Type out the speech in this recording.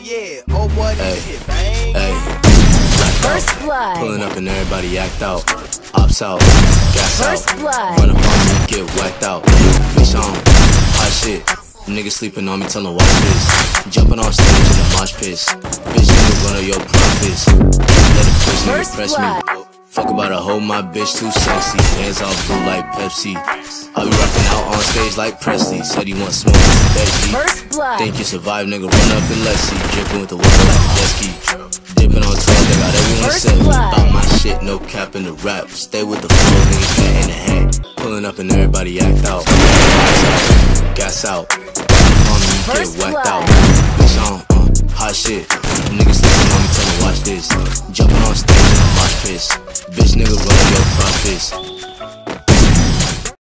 yeah, oh boy, this shit bang. First blood. Pulling up and everybody act out. Ops out, gas First out. blood. Run up on me, get whacked out. Bitch on, hot shit. Niggas sleeping on me, tell them watch this. Jumping on stage in the mosh piss. Bitch nigga run up your profits. Let a bitch nigga First press blood. me. Fuck about a hoe, my bitch too sexy. Hands all blue like Pepsi. I be rocking out on stage like Presley. Said he want smoke with the Becky. First blood. Think you survive, nigga, run up and let's see. Dripping with the water like a jet ski. Dipping on 12, they got everyone First set me. blood. About my shit, no cap in the rap. Stay with the flow, nigga, cat in the hat. Pulling up and everybody act out. Gas out. On me, get First whacked blood. out. Bitch on, hot shit. Niggas sleeping on me, tell me watch this. Jumping on stage in the mosh piss. Bitch nigga run up your profits.